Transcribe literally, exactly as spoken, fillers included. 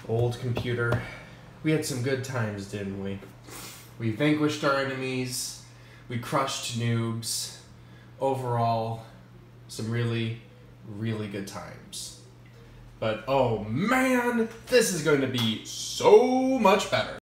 Old computer. We had some good times, didn't we? We vanquished our enemies. We crushed noobs. Overall, some really, really good times. But oh man, this is going to be so much better.